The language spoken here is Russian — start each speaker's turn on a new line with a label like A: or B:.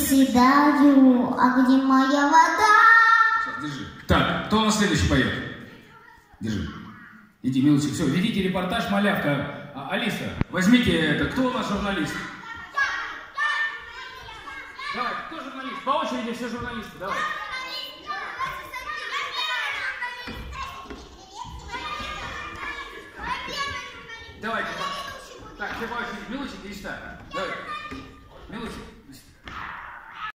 A: приседаю, а где моя вода?
B: Сейчас, держи. Так, кто у нас следующий поет? Держи. Иди, милочек, все, ведите репортаж, малявка. Алиса, возьмите это, кто у нас журналист? Давай, кто журналист? По очереди все журналисты, давай. Давайте. Так, все по очереди. Милочек, иди сюда. Давай. Милочек.